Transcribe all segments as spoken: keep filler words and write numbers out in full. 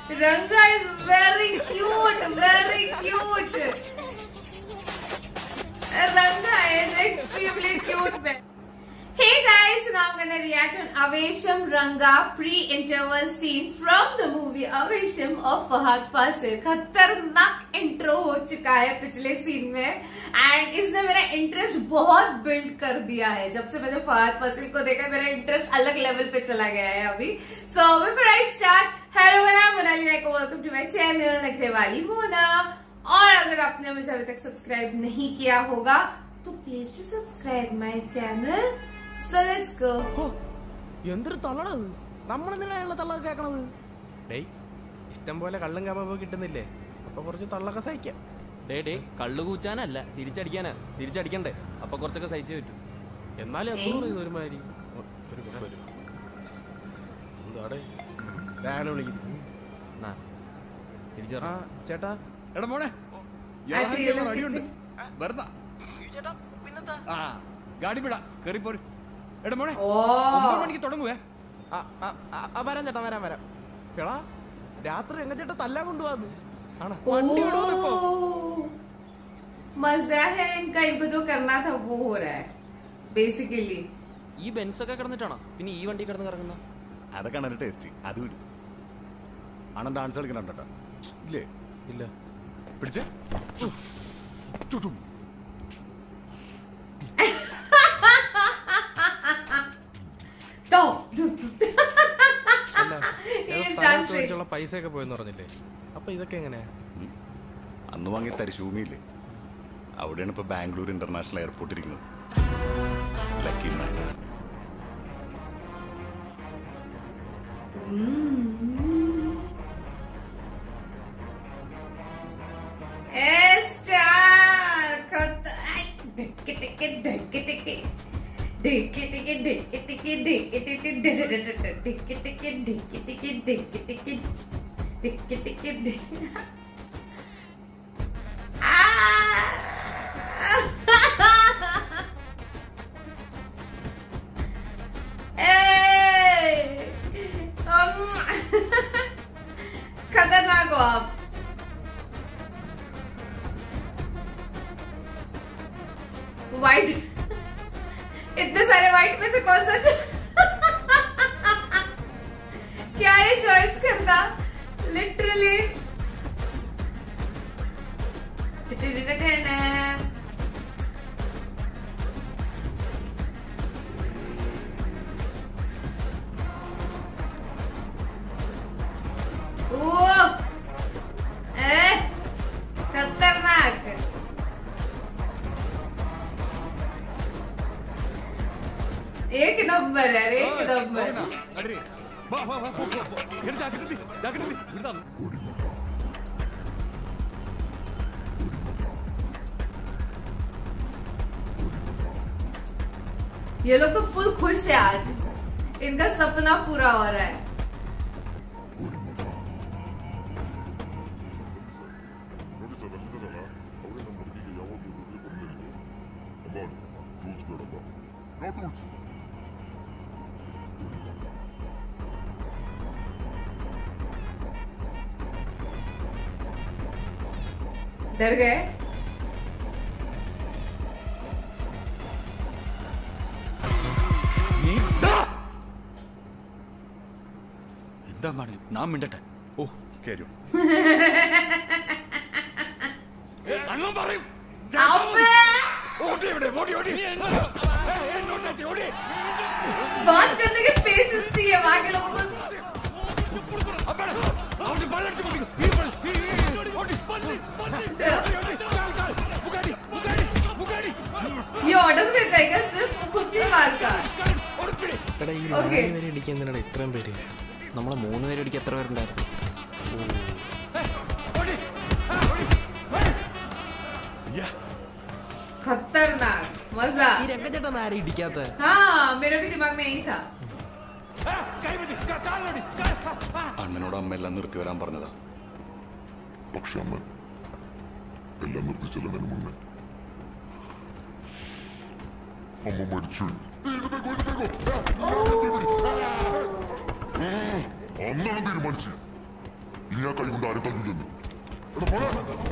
Ranga is very cute, very cute. Ranga is extremely cute. Hey guys, so now I'm gonna react to an Avesham Ranga pre-interval scene from the movie Avesham of Fahad Fasil. खतरनाक intro हो चुका है पिछले scene में and इसने मेरा interest बहुत build कर दिया है। जब से मैंने फहद फासिल को देखा मेरा इंटरेस्ट अलग लेवल पे चला गया है अभी। So before I start, hello मैं Monali Nayak, welcome to my channel Nakhre Wali Mona. और अगर आपने मुझे अभी तक सब्सक्राइब नहीं किया होगा तो please to subscribe my channel. So let's go. എന്തൊരു തള്ളണത്, നമ്മളെന്തിനാണുള്ള തള്ളൊക്കെ കേൾക്കണത്? ഡേയ്, ഇഷ്ടം പോലെ കള്ളും കബാബും കിട്ടുന്നില്ലേ, അപ്പൊ കുറച്ച് തള്ളൊക്കെ സഹിക്കാം. ഡേ ഡേ കള്ളു കൂച്ചാനല്ല, തിരിച്ചടിക്കാനാ. തിരിച്ചടിക്കണ്ടേ, അപ്പൊ കുറച്ചൊക്കെ സഹിച്ചേ പറ്റൂ. എന്നാലും എന്തോ പറയുന്നു ഒരുമാതിരി. എന്താടേ ഡാന വിളിക്കുന്നു? തിരിച്ചു ചേട്ടാ. എടാ മോനെ, അടിയുണ്ട് വെറുതെ ഗാഡി വിടാ, കേറിപ്പോര്. എടാ മോനെ, ഒമ്പത് മണിക്ക് തുടങ്ങുവേ. വരാം ചേട്ടാ, വരാം വരാം. എടാ രാത്രി എങ്ങനെ ചേട്ടാ തല്ലാൻ കൊണ്ടുപോകാന്ന്? मजा है इनका, इनको जो करना था वो हो रहा है बेसिकली. ഈ ബെൻസ് ഒക്കെ കിടന്നിട്ടാണോ പിന്നെ ഈ വണ്ടി കിടന്ന് കറങ്ങുന്ന? അതൊക്കെയാണ് എന്റെ ടേസ്റ്റ്. അത് വിടും. അണ്ണൻ ഡാൻസ് കളിക്കണോ? ഇല്ലേ? ഇല്ല. പിടിച്ചേ. പൈസ ഒക്കെ പോയെന്ന് പറഞ്ഞില്ലേ, അപ്പൊ ഇതൊക്കെ എങ്ങനെയാ? അന്ന് വാങ്ങിയ തരിശൂമിയില്ലേ, അവിടെയാണ് ഇപ്പൊ ബാംഗ്ലൂർ ഇന്റർനാഷണൽ എയർപോർട്ട് ഇരിക്കുന്നത്. Lucky man. खतरनाक हो आप। व्हाइट, इतने सारे व्हाइट में से कौन सा क्या ये चॉइस करना लिटरली। खतरनाक। एक नंबर है, एक नंबर। ये लोग तो फुल खुश है आज, इनका सपना पूरा हो रहा है। डर गए? എന്താ മാറി നാം മിണ്ടട്ടെ. ഓ കേരോ അണ്ണൻ പറയും. बात करने के पेशेंस नहीं है बाकी लोगों को। ये ऑर्डर देता है क्या सिर्फ खुद ही मार का? ഇടിക്കുന്നതിനാണ് ഇത്രയും പേര്? നമ്മളെ മൂന്ന് പേര് ഇടിക്കാൻ എത്ര പേരുണ്ടായിരുന്നു? खतरनाक मजा। ഈ രംഗച്ചേട്ടൻ ആരും ഇടിക്കാത്ത? हाँ मेरे भी दिमाग में यही था। അണ്ണനോട് അമ്മ എല്ലാം നിർത്തി വരാൻ പറഞ്ഞതാ. പക്ഷെ അമ്മ എല്ലാം നിർത്തിച്ചെല്ലുന്നതിന് മുന്നേ അമ്മ മരിച്ചു. അന്നാണ് തീരുമാനിച്ചു. ഇനി ആ കൈ കൊണ്ട് ആരും തന്നില്ലെന്ന്. എടാ മോളെ,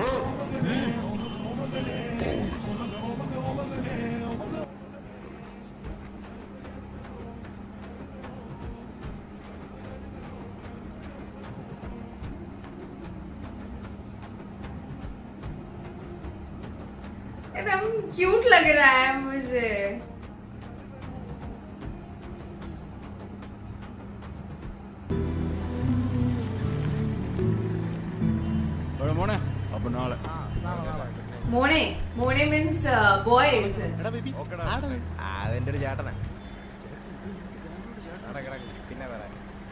एकदम क्यूट लग रहा है मुझे। മോനെ അപ്പൊ നാളെ മോനെ മോനെ മീൻസ് ബോയ്സ്. അതെന്റെ ഒരു ചേട്ടനാ. പിന്നെ പറയാം.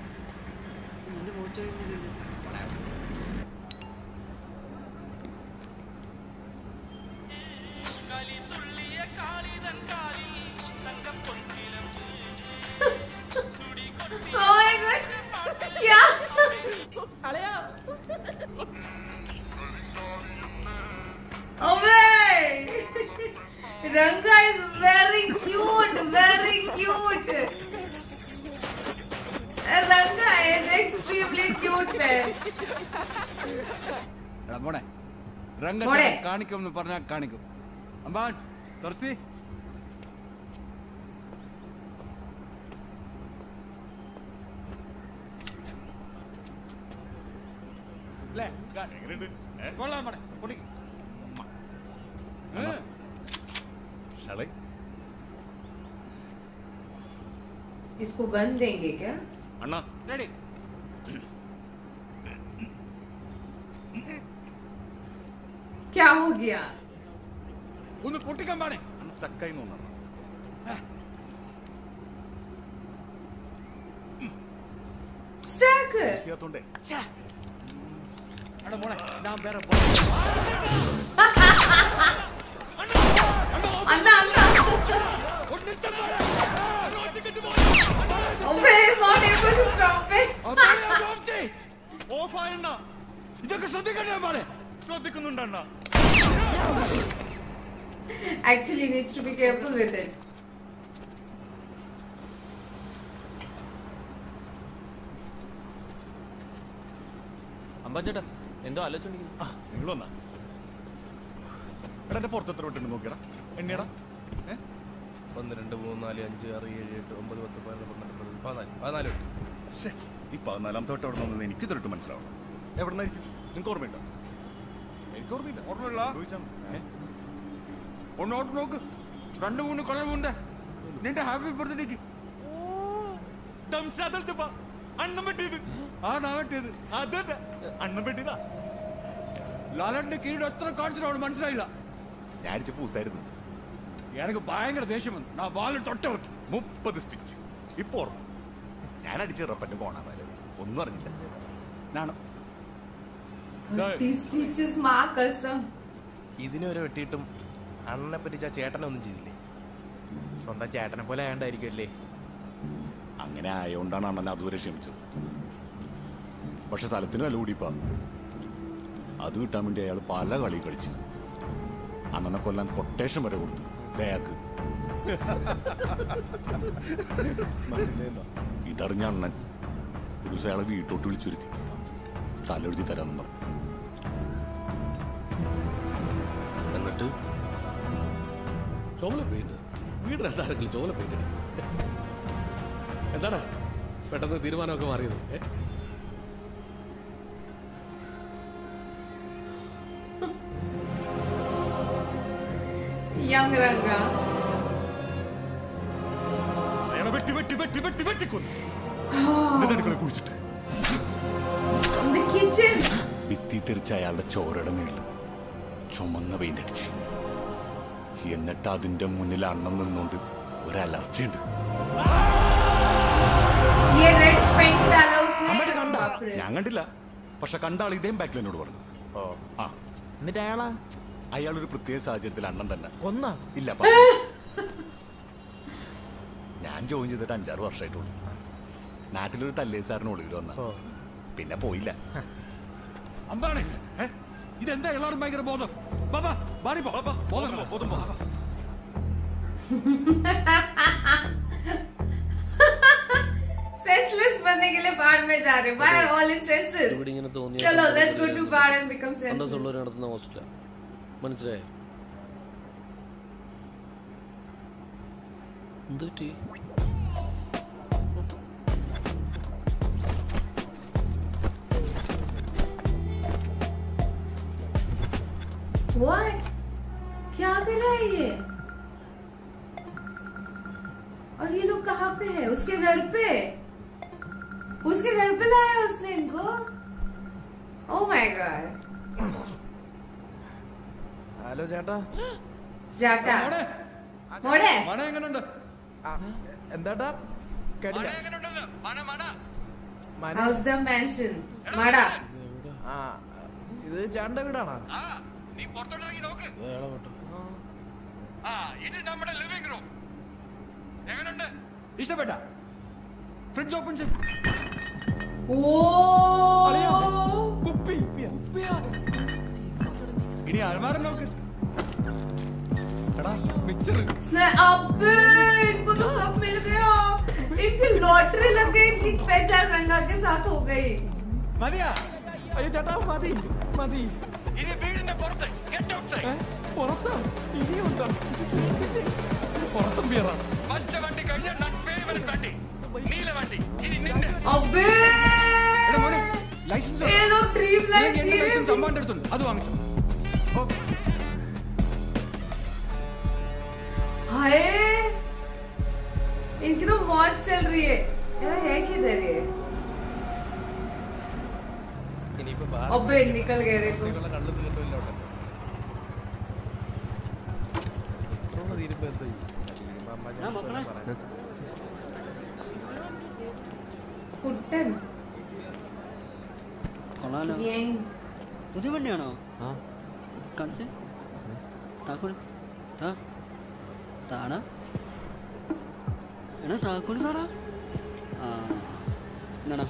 क्या Ranga is very cute, very cute. Ranga is extremely cute man. മോനെ രംഗ കാണിക്കും എന്ന് പറഞ്ഞാൽ കാണിക്കും. അമ്പാൻ തുറസി കൊള്ളാം മോനെ പൊടി. इसको गन देंगे क्या? अन्ना रेडी. क्या हो गया? ഒന്ന് പൊട്ടിക്കാൻ പാടേ. അന്ന് സ്റ്റക്കായി തോന്നുന്നു. സ്റ്റക്ക് ചെയ്യാത്തോണ്ടേ. അട മോനെ ഞാൻ വേറെ അണ്ണാ അണ്ണാ Obey is not able to stop it. Off ആയണ്ണ. ഇതൊക്കെ ശ്രദ്ധിക്കണ്ടേ മോനെ? ശ്രദ്ധിക്കുന്നുണ്ടണ്ണ. Actually needs to be careful with it. അമ്പാച്ചേട്ടാ എന്തോ ആലോചിച്ചോണ്ടിരിക്കുന്നു. നിങ്ങൾ വന്നാ എടാ എന്റെ പുറത്തെത്ര വിട്ടുണ്ട് നോക്കിയടാ. എണ്ണിയടാ. ഒന്ന് രണ്ട് മൂന്ന് നാല് അഞ്ച് ആറ് ഏഴ് എട്ട് ഒമ്പത് പത്ത് പതിനൊന്ന് പന്ത്രണ്ട് പതിനാല് പതിനാല് തൊട്ട്. പക്ഷേ ഈ പതിനാലാമത്തെ തൊട്ട് എവിടെ നിന്ന് എനിക്ക് തൊട്ട് മനസ്സിലാവണം. എവിടെ നിന്നായിരിക്കും? നിങ്ങൾക്ക് ഓർമ്മയുണ്ടോ? എനിക്ക് ഓർമ്മയില്ല. ഓർമ്മയുള്ള ഒന്നോട്ട് നോക്ക്. രണ്ട് മൂന്ന് കൊല്ലമുണ്ട് നിന്റെ ഹാപ്പി ബർത്ത്ഡേക്ക് അണ്ണം വെട്ടിയത്. ആ നാ വെട്ടിയത് അതന്നെ അണ്ണം വെട്ടിയതാ. ലാലന്റെ കീഴിൽ എത്ര കാണിച്ചിട്ട് മനസ്സിലായില്ല. ഞാൻ അടിച്ച പൂസായിരുന്നു. എനിക്ക് ഭയങ്കര ദേഷ്യം വന്നു. ഞാൻ വാലിൽ തൊട്ടവർക്ക് മുപ്പത് സ്റ്റിച്ച്. ഇപ്പൊ ഓർമ്മ ഞാൻ അടിച്ച റപ്പന്റെ കോണാമാര് ഒന്നും അറിഞ്ഞില്ല. ഞാൻ ഇതിനൊരു വെട്ടിയിട്ടും അണ്ണനെ പറ്റിച്ച ചേട്ടനെ ഒന്നും ചെയ്തില്ലേ? സ്വന്തം ചേട്ടനെ പോലെ ആയണ്ടായിരിക്കും അല്ലേ? അങ്ങനെ ആയതുകൊണ്ടാണ് അണ്ണൻ അതുവരെ ക്ഷമിച്ചത്. പക്ഷെ സ്ഥലത്തിന് വില കൂടിപ്പാ. അത് കിട്ടാൻ വേണ്ടി അയാൾ പല കളി കളിച്ചു. അണ്ണനെ കൊല്ലാൻ കൊട്ടേഷൻ വരെ കൊടുത്തു ദയാക്ക്. ഇതറിഞ്ഞ അണ്ണൻ ഒരു ദിവസം അയാളെ വീട്ടോട്ട് വിളിച്ചുരുത്തി സ്ഥലം എഴുതി തരാമെന്ന് പറഞ്ഞു. എന്നിട്ട് ചോല പെയിന്റ് വീടിനകത്താരെങ്കിലും ചോല പെയിന്റ് എന്താണ് പെട്ടെന്ന് തീരുമാനമൊക്കെ മാറിയത്? Young Ranga. അയാളെ വെട്ടി വെട്ടി വെട്ടി വെട്ടി വെട്ടിക്കൊന്നു. കുഴിച്ചിട്ട് ഭിത്തി തെറിച്ച അയാളുടെ ചോരയുടെ മേളിൽ ചുമന്ന പെയിന്റ് അടിച്ച്. എന്നിട്ട് അതിന്റെ മുന്നിൽ അണ്ണം നിന്നുകൊണ്ട് ഒരു അലർച്ചയുണ്ട്. ഞാൻ കണ്ടില്ല. പക്ഷെ കണ്ട ആൾ ഇതേം ബാക്കിൽ എന്നോട് പറഞ്ഞു. ആ എന്നിട്ട് അയാളാ അയാളൊരു പ്രത്യേക സാഹചര്യത്തിൽ അണ്ണൻ തന്നെ കൊന്ന ഇല്ല. ഞാൻ ജോയിൻ ചെയ്തിട്ട് അഞ്ചാറ് വർഷമായിട്ടുള്ളൂ. നാട്ടിലൊരു തല്ലേ സാറിന് ഒളിവിൽ വന്ന പിന്നെ പോയില്ല. അമ്പാണ് ഇതെന്താ എല്ലാവരും ഭയങ്കര ബോധം. ബാബാ ബാറി പോ ബോധം ബോധം പോ. सेंसलेस बनने करने के लिए पहाड़ में जा रहे हैं. Why are all in senses? ഇവിടെ ഇങ്ങനെ തോന്നിയ चलो let's go to पहाड़ and become senses. അന്തസ്സുള്ളവരെ നടത്തുന്ന ഹോസ്റ്റലാ. മനസ്സിലായോ? എന്ത് പറ്റി? What? क्या कर रहा है ये? और ये लोग कहाँ पे है? उसके घर पे? उसके घर पे लाया उसने इनको? Oh my god. ഹലോ ചേട്ടാ. जाटा. മോനെ, മോടെ. മണ എങ്ങനുണ്ട്? ആ, എന്താട്ടാ കേട്ടില്ല. മണ എങ്ങനുണ്ടെന്ന്? മണ, മണ. മന. How's the mansion? മാടാ. ആ ഇത് ചേട്ടന്റെ വീടാണോ? ആ, നീ പുറത്തോട്ടിറങ്ങി നോക്ക്. വേള കേട്ടോ. ആ, ഇത് നമ്മുടെ ലിവിംഗ് റൂം. എങ്ങനുണ്ട്? ഇഷ്ടപ്പെട്ട? ഫ്രിഡ്ജ് ഓപ്പൺ ചെയ്ത്. അളിയാ, Oh. കുപ്പി കുപ്പിയാ. ഇനി അൽമാര നോക്ക്. എടാ മിക്സർ. स्नै- अबे इनको तो सब मिल गया. इनकी लॉटरी लग गई. इनकी पहचान रंगा के साथ हो गई. മതിയാ? അയ്യോ ചേട്ടാ മതി മതി. ഇനി വീടിന്റെ പുറത്ത്. Get outside. ഏ? പുറത്താ ഇനിയുണ്ടോ? പുറത്തും പിയറാ. പച്ച വണ്ടി കഴിഞ്ഞ ഞാൻ ഫേവറേറ്റ് വണ്ടി. നീല വണ്ടി. ഇനി നിന്റെ. अबे എടാ മോനെ, ലൈസൻസ് ये लोग ड्रीम लाइफ जी रहे ലൈസൻസ് हैं. അമ്മാന്റെ അടുത്തുണ്ട്. അത് വാങ്ങിച്ചു. हाय इनकी तो मौत चल रही है. यार है किधर ये? ഇനിയിപ്പോ ബാ- अबे निकल गए देखो. ഇവളുടെ കള്ള് തീർന്നില്ലോട്ടെ. ഇത്രയുള്ള തീരുമ്പോ എന്താ ചെയ്യും? അമ്മ ഞാൻ പറയാം. कुट्टन കൊള്ളാലോ. गैंग പുതിയ വണ്ടിയാണോ? ആ കാണിച്ചേ. താക്കോല് താ താടാ. എടാ താക്കോല് താടാ. ആ എന്നാടാ.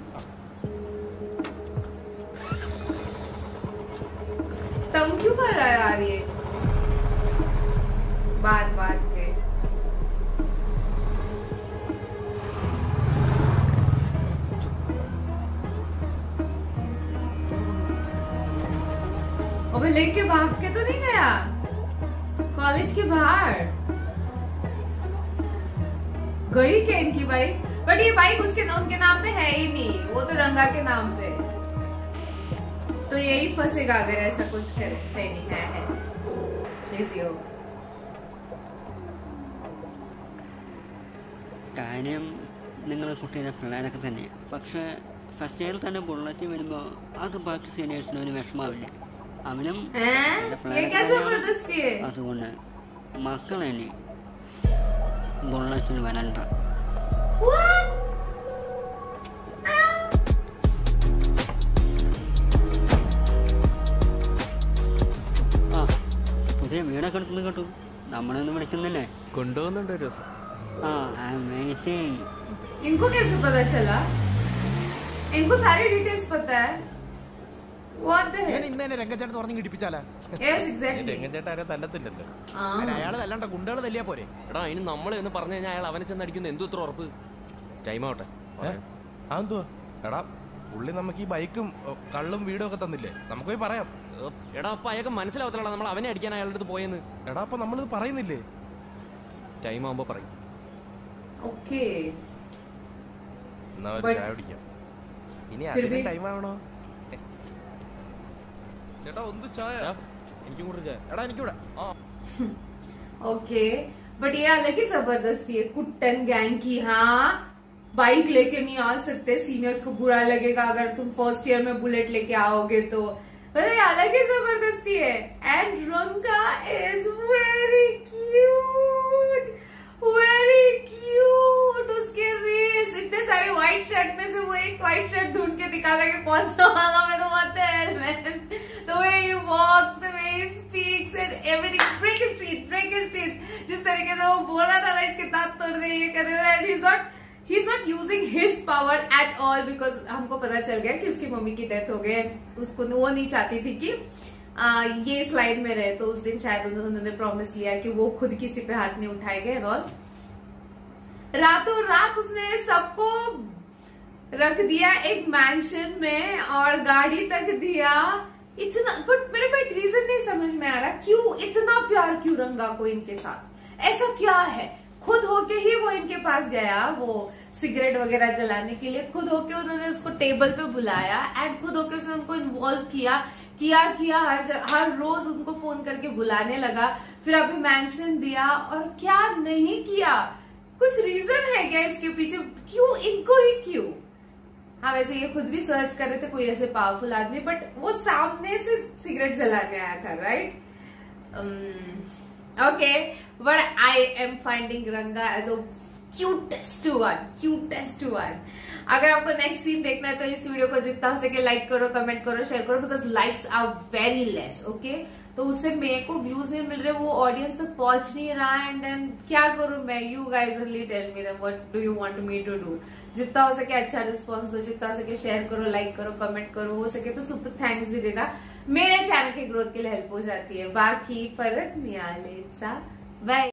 तंग क्यों कर रहा है यार ये? बात बात पे अबे लेके भाग के तो नहीं गया कॉलेज के बाहर? गई क्या इनकी बाइक? बट ये बाइक उसके उनके नाम पे है ही नहीं. वो तो रंगा के नाम पे. तो यही फंसेगा अगर ऐसा कुछ करे. नहीं नहीं है है Easy हो. കാര്യം നിങ്ങളെ കുട്ടീനെ പിള്ളേരൊക്കെ തന്നെയാണ്. പക്ഷേ ഫസ്റ്റ് ഇയറിൽ തന്നെ ബുള്ളറ്റ് വരുമ്പോൾ അത് ബാക്കി സീനിയേഴ്സിന് ഒരു വിഷമാവില്ല. അവനും हैं? എൻ്റെ ये പിള്ളേരൊക്കെ क्या തന്നെയാണ്. जबरदस्ती है? അതുകൊണ്ട് മക്കളെന്നെ ബുള്ളറ്റിൽ വരണ്ട. What? ആ പുതിയ വീടൊക്കെ എടുത്തുനിന്ന് കേട്ടു. നമ്മളൊന്നും വിളിക്കുന്നില്ലേ? കൊണ്ടുപോകുന്നുണ്ട് ഒരു ദിവസം. ആ ഐ എം വെയിറ്റിംഗ്. इनको कैसे पता चला? इनको सारी डिटेल्स पता है. What the ഞാൻ hell? ഇന്ന് തന്നെ രംഗച്ചേട്ടൻ തുറന്നു കിട്ടിപ്പിച്ചാലാ? Yes, exactly. രംഗച്ചേട്ടൻ ആരെ തല്ലത്തില്ലല്ലോ. ആ. അതിന് അയാള് തല്ലണ്ട ഗുണ്ടകള് തല്ലിയാ പോരെ. എടാ അതിന് നമ്മൾ എന്ന് പറഞ്ഞു കഴിഞ്ഞാൽ അയാൾ അവനെ ചെന്ന് അടിക്കുന്ന എന്തു ഇത്ര ഉറപ്പ്? ടൈം ആവട്ടെ. ഏ? അതെന്തുവാ? എടാ പുള്ളി നമുക്ക് ഈ ബൈക്കും ഏ, കള്ളും വീടും ഒക്കെ തന്നില്ലേ? നമുക്ക് പോയി പറയാം. ഏ, എടാ അപ്പൊ അയാൾക്ക് മനസ്സിലാവത്തില്ല നമ്മൾ അവനെ അടിക്കാൻ അയാളുടെ അടുത്ത് പോയെന്ന്. എടാ അപ്പൊ നമ്മളിത് പറയുന്നില്ലേ? ടൈം ആവുമ്പോ പറയും. Okay. എന്നാ ഒരു But- ചായ കുടിക്കാം. ഇനി फिर അതിന് भी- ടൈം ആവണോ? ഏ. ചേട്ടാ ഒന്ന് ചായ. എടാ, എനിക്കും കൂടി ചായ. എടാ എനിക്കൂടെ. ആ ओके बट ये अलग ही जबरदस्ती है कुट्टन गैंग की. हाँ बाइक लेके नहीं आ सकते. सीनियर्स को बुरा लगेगा अगर तुम फर्स्ट ईयर में बुलेट लेके आओगे तो. मतलब ये अलग ही जबरदस्ती है. And Ranga is very cute very cute. उसके रील्स इतने सारे व्हाइट शर्ट में से वो एक व्हाइट शर्ट ढूंढ के दिखा रहा है कि कौन सा वाला मेरे को what the hell man. The way he walks, the way he speaks and everything. Break his teeth, break his teeth. जिस तरीके से वो बोल रहा था ना इसके दांत तोड़ दे ये कर दे. And he's not he's not using his power at all because हमको पता चल गया कि उसकी मम्मी की डेथ हो गई. उसको वो नहीं चाहती थी कि आ, ये इस लाइन में रहे. तो उस दिन शायद उन्होंने प्रॉमिस लिया कि वो खुद किसी पे हाथ नहीं उठाएंगे. और रातों रात उसने सबको रख दिया एक मैंशन में और गाड़ी तक दिया। इतना, बट मेरे को एक रीजन नहीं समझ में आ रहा, क्यों इतना प्यार क्यों रंगा को इनके साथ, ऐसा क्या है? खुद होके ही वो इनके पास गया वो सिगरेट वगैरह जलाने के लिए, खुद होके उन्होंने उसको टेबल पे बुलाया एंड खुद होके उसने उनको इन्वॉल्व किया किया किया हर हर रोज उनको फोन करके बुलाने लगा, फिर अभी मैंशन दिया, और क्या नहीं किया? कुछ रीजन है क्या इसके पीछे, क्यों इनको ही क्यों? हाँ, वैसे ये खुद भी सर्च कर रहे थे कोई ऐसे पावरफुल आदमी, बट वो सामने से सिगरेट जलाने आया था, right? Okay, but I am finding Ranga as a cutest one, cutest one. अगर आपको नेक्स्ट सीन देखना है तो इस वीडियो को जितना हो सके लाइक करो, कमेंट करो, शेयर करो, because likes are very less, okay? तो उससे मेरे को व्यूज नहीं मिल रहे, वो ऑडियंस तक पहुंच नहीं रहा, एंड देन क्या करूं मैं? You guys only tell me that what do you want me to do. जितना हो सके अच्छा रिस्पॉन्स दो, जितना हो सके शेयर करो, लाइक करो, कमेंट करो, हो सके तो सुपर थैंक्स भी देना, मेरे चैनल के ग्रोथ के लिए हेल्प हो जाती है। बाकी फरक मियालेचा, बाय।